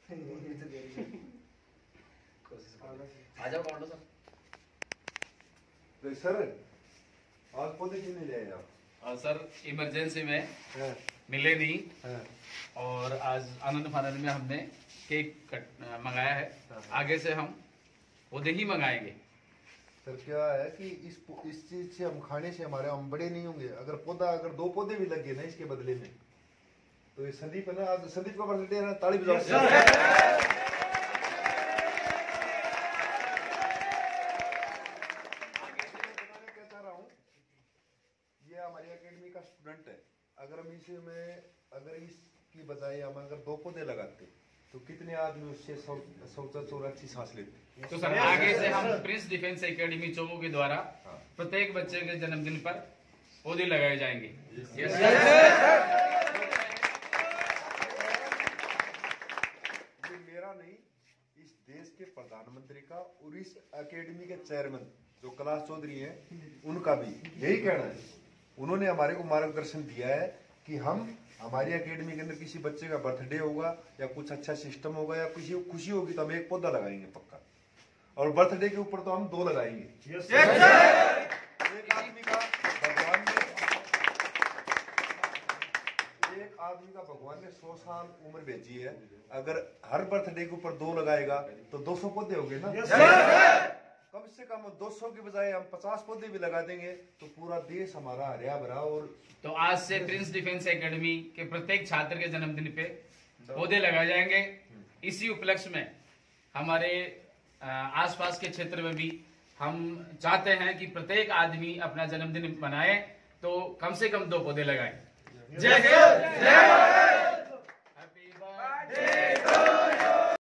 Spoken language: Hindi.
कोशिश आ जाओ काउंटर सर। सर आज पौधे क्यों नहीं ले आए आप? सर इमरजेंसी में मिले नहीं और आज आनंद फानंद में हमने केक मंगाया है। आगे से हम पौधे ही मंगाएंगे। सर क्या है कि इस चीज से हम खाने से हमारे हम बड़े नहीं होंगे। अगर 2 पौधे भी लगे ना इसके बदले में, तो ये संदीप है ना, आज संदीप का बर्थडे है ना, ताली बजाओ। ये हमारी एकेडमी का स्टूडेंट है। अगर इसकी बजाय हम 2 पौधे लगाते तो कितने आदमी उससे शौच और अच्छी सांस लेते। तो सर आगे से हम प्रिंस डिफेंस एकेडमी चौबो के द्वारा प्रत्येक बच्चे के जन्मदिन पर पौधे लगाए जाएंगे। ये मेरा नहीं, इस देश के प्रधानमंत्री का और इस एकेडमी के चेयरमैन जो कैलाश चौधरी हैं, उनका भी यही कहना है। उन्होंने हमारे को मार्गदर्शन दिया है कि हमारी एकेडमी के अंदर किसी बच्चे का बर्थडे होगा या कुछ अच्छा सिस्टम होगा या किसी को खुशी होगी तो हम 1 पौधा लगाएंगे पक्का, और बर्थडे के ऊपर तो हम 2 लगाएंगे। एक आदमी का भगवान ने 100 साल उम्र भेजी है। अगर हर बर्थडे के ऊपर 2 लगाएगा तो 200 पौधे हो गए ना। कम से कम 200 के बजाय हम 50 पौधे भी लगा देंगे तो पूरा देश हमारा हरिया भरा। और तो आज से प्रिंस डिफेंस एकेडमी के प्रत्येक छात्र के जन्मदिन पे पौधे लगाए जाएंगे। इसी उपलक्ष्य में हमारे आसपास के क्षेत्र में भी हम चाहते हैं कि प्रत्येक आदमी अपना जन्मदिन मनाए, तो कम से कम 2 पौधे लगाएं। जय हिंद।